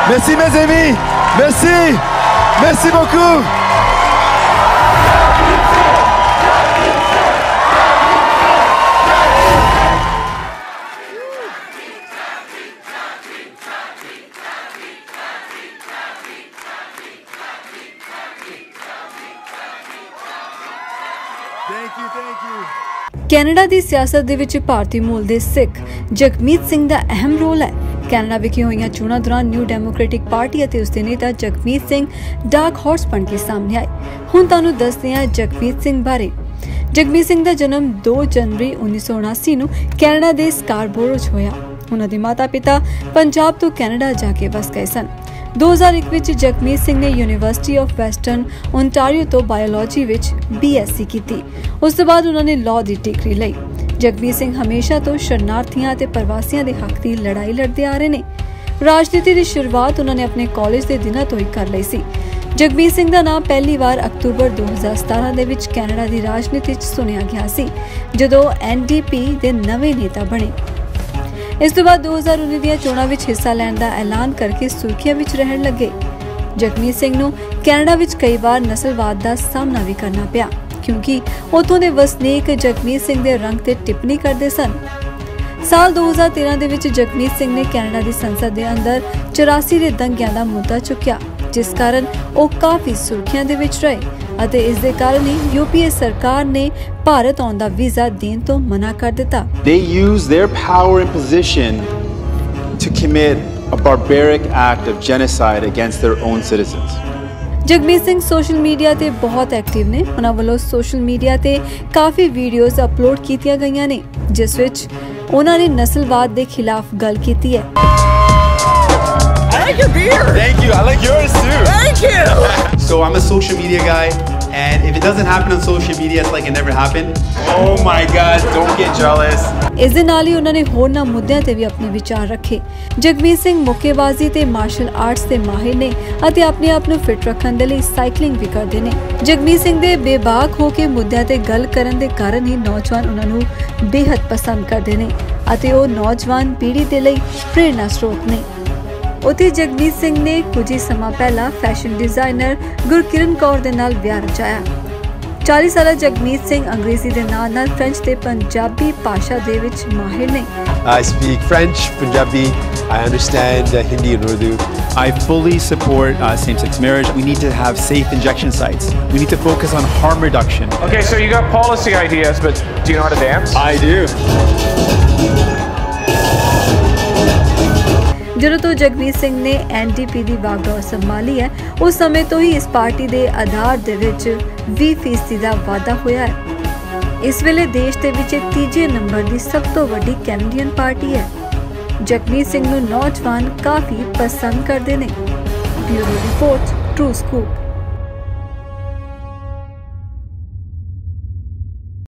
Merci mes amis, merci beaucoup. Thank you. Canada ਦੀ ਸਿਆਸਤ ਦੇ ਵਿੱਚ ਭਾਰਤੀ ਮੂਲ ਦੇ ਸਿੱਖ ਜਗਮੀਤ ਸਿੰਘ ਦਾ ਅਹਿਮ ਰੋਲ ਹੈ। ਕੈਨੇਡਾ ਵਿਖੇ ਹੋਈਆਂ ਚੋਣਾਂ ਦੌਰਾਨ ਨਿਊ ਡੈਮੋਕ੍ਰੈਟਿਕ ਪਾਰਟੀ ਅਤੇ ਉਸ ਦੇ ਨੇਤਾ ਜਗਮੀਤ ਸਿੰਘ ਡਾਰਕ ਹਾਰਸ ਬਣ ਕੇ ਸਾਹਮਣੇ ਆਏ। ਹੁਣ ਤੁਹਾਨੂੰ ਦੱਸਦੇ ਹਾਂ ਜਗਮੀਤ ਸਿੰਘ ਬਾਰੇ। ਜਗਮੀਤ ਸਿੰਘ ਦਾ ਜਨਮ 2 ਜਨਵਰੀ 1979 ਨੂੰ ਕੈਨੇਡਾ ਦੇ ਸਕਾਰਬੋਰੋ 'ਚ ਹੋਇਆ। ਉਹਨਾਂ ਦੇ ਮਾਤਾ-ਪਿਤਾ ਪੰਜਾਬ ਤੋਂ ਕੈਨੇਡਾ ਜਾ ਕੇ ਵਸ ਗਏ ਸਨ। 2001 ਵਿੱਚ ਜਗਮੀਤ ਸਿੰਘ ਨੇ ਯੂਨੀਵਰਸਿਟੀ ਆਫ ਵੈਸਟਰਨ ਓਨਟਾਰੀਓ ਤੋਂ ਬਾਇਓਲੋਜੀ ਵਿੱਚ BSc ਕੀਤੀ। ਉਸ ਤੋਂ ਬਾਅਦ ਉਹਨਾਂ ਨੇ ਲਾਅ ਦੀ ਡਿਗਰੀ ਲਈ। ਜਗਮੀਤ ਸਿੰਘ ਹਮੇਸ਼ਾ ਤੋਂ ਸ਼ਰਨਾਰਥੀਆਂ ਅਤੇ ਪ੍ਰਵਾਸੀਆਂ ਦੇ ਹੱਕ ਦੀ ਲੜਾਈ ਲੜਦੇ ਆ ਰਹੇ ਨੇ। ਰਾਜਨੀਤੀ ਦੀ ਸ਼ੁਰੂਆਤ ਉਹਨਾਂ ਨੇ ਆਪਣੇ ਕਾਲਜ ਦੇ ਦਿਨਾਂ ਤੋਂ ਹੀ ਕਰ ਲਈ ਸੀ। ਜਗਮੀਤ ਸਿੰਘ ਦਾ ਨਾਮ ਪਹਿਲੀ ਵਾਰ ਅਕਤੂਬਰ 2017 ਦੇ ਵਿੱਚ ਕੈਨੇਡਾ ਦੀ ਰਾਜਨੀਤੀ 'ਚ ਸੁਣਿਆ ਗਿਆ ਸੀ, ਜਦੋਂ NDP ਦੇ ਨਵੇਂ ਨੇਤਾ ਬਣੇ। ਇਸ ਤੋਂ ਬਾਅਦ 2019 ਦੀਆਂ ਚੋਣਾਂ ਵਿੱਚ ਹਿੱਸਾ ਲੈਣ ਦਾ ਐਲਾਨ ਕਰਕੇ ਸੁਰਖੀਆਂ ਵਿੱਚ ਰਹਿਣ ਲੱਗੇ। ਜਗਮੀਤ ਸਿੰਘ ਨੂੰ ਕੈਨੇਡਾ ਵਿੱਚ ਕਈ ਵਾਰ ਨਸਲਵਾਦ ਦਾ ਸਾਹਮਣਾ ਵੀ ਕਰਨਾ ਪਿਆ, ਕਿਉਂਕਿ ਉੱਥੋਂ ਦੇ ਵਸਨੀਕ ਜਗਮੀਤ ਸਿੰਘ ਦੇ ਰੰਗ ਤੇ ਟਿੱਪਣੀ ਕਰਦੇ ਸਨ। ਸਾਲ 2013 ਦੇ ਵਿੱਚ ਜਗਮੀਤ ਸਿੰਘ ਨੇ ਕੈਨੇਡਾ ਦੀ ਸੰਸਦ ਦੇ ਅੰਦਰ 84 ਦੇ ਦੰਗਿਆਂ ਦਾ ਮੁੱਦਾ ਚੁੱਕਿਆ, ਜਿਸ ਕਾਰਨ ਉਹ ਕਾਫੀ ਸੁਰਖੀਆਂ ਦੇ ਵਿੱਚ ਰਹੇ ਅਤੇ ਇਸ ਦੇ ਕਾਰਨ ਹੀ UPA ਸਰਕਾਰ ਨੇ ਭਾਰਤ ਆਉਣ ਦਾ ਵੀਜ਼ਾ ਦੇਣ ਤੋਂ ਮਨਾ ਕਰ ਦਿੱਤਾ। They use their power and position to commit a barbaric act of genocide against their own citizens. Jagmeet Singh social media ਤੇ ਬਹੁਤ ਐਕਟਿਵ ਨੇ। ਉਹਨਾਂ ਵੱਲੋਂ ਸੋਸ਼ਲ ਮੀਡੀਆ ਤੇ ਕਾਫੀ ਵੀਡੀਓਜ਼ ਅਪਲੋਡ ਕੀਤੀਆਂ ਗਈਆਂ ਨੇ, ਜਿਸ ਵਿੱਚ ਉਹਨਾਂ ਨੇ ਨਸਲਵਾਦ ਦੇ ਖਿਲਾਫ ਗੱਲ ਕੀਤੀ ਹੈ। I like your beard. Thank you. I like yours too. Thank you. So I'm a social media guy, and if it doesn't happen on social media, it's like it never happened. Oh my God, don't get jealous. ਇਸ ਦੇ ਨਾਲ ਹੀ ਉਹਨਾਂ ਨੇ ਹੋਰਨਾਂ ਮੁੱਦਿਆਂ ਤੇ ਵੀ ਆਪਣੇ ਵਿਚਾਰ ਰੱਖੇ। ਜਗਮੀਤ ਸਿੰਘ ਮੁੱਕੇਬਾਜ਼ੀ ਤੇ ਮਾਰਸ਼ਲ ਆਰਟਸ ਦੇ ਮਾਹਿਰ ਨੇ ਅਤੇ ਆਪਣੇ ਆਪ ਨੂੰ ਫਿੱਟ ਰੱਖਣ ਦੇ ਲਈ ਸਾਈਕਲਿੰਗ ਵੀ ਕਰਦੇ ਨੇ। ਜਗਮੀਤ ਸਿੰਘ ਦੇ ਬੇਬਾਕ ਹੋ ਕੇ ਮੁੱਦਿਆਂ ਤੇ ਗੱਲ ਕਰਨ ਦੇ ਕਾਰਨ ਹੀ ਨੌਜਵਾਨ ਉਹਨਾਂ ਨੂੰ ਬੇਹੱਦ ਪਸੰਦ ਕਰਦੇ ਨੇ ਅਤੇ ਉਹ ਨੌਜਵਾਨ ਪੀੜ੍ਹੀ ਦੇ ਲਈ ਪ੍ਰੇਰਨਾ ਸਰੋਤ ਨੇ। ਉੱਥੇ ਜਗਮੀਤ ਸਿੰਘ ਨੇ ਕੁਝ ਹੀ ਸਮਾਂ ਪਹਿਲਾਂ ਫੈਸ਼ਨ ਡਿਜ਼ਾਈਨਰ ਗੁਰਕਿਰਨ ਕੌਰ ਦੇ ਨਾਲ ਵਿਆਹ ਰਚਾਇਆ। 40 ਸਾਲਾ ਜਗਮੀਤ ਸਿੰਘ ਅੰਗਰੇਜ਼ੀ ਦੇ ਨਾਲ ਫ੍ਰੈਂਚ ਤੇ ਪੰਜਾਬੀ ਭਾਸ਼ਾ ਦੇ ਵਿੱਚ ਮਾਹਿਰ ਨੇ। I speak French, Punjabi, I understand Hindi and Urdu. I fully support same-sex marriage. We need to have safe injection sites. We need to focus on harm reduction. Okay, so you got policy ideas, but do you know how to dance? I do. ਜਦੋਂ ਤੋਂ ਜਗਮੀਤ ਸਿੰਘ ਨੇ NDP ਦੀ ਵਾਗਡੋਰ ਸੰਭਾਲੀ ਹੈ, ਉਸ ਸਮੇਂ ਤੋਂ ਹੀ ਇਸ party ਦੇ ਆਧਾਰ ਦੇ ਵਿੱਚ 20% ਦਾ ਵਾਧਾ ਹੋਇਆ ਹੈ। ਇਸ ਵੇਲੇ ਦੇਸ਼ ਦੇ ਵਿੱਚ 3 ਨੰਬਰ ਦੀ ਸਭ ਤੋਂ ਵੱਡੀ ਕੈਨੇਡੀਅਨ ਪਾਰਟੀ ਹੈ। ਜਗਮੀਤ ਸਿੰਘ ਨੂੰ ਨੌਜਵਾਨ ਕਾਫੀ ਪਸੰਦ ਕਰਦੇ ਨੇ। Bureau report, true scoop.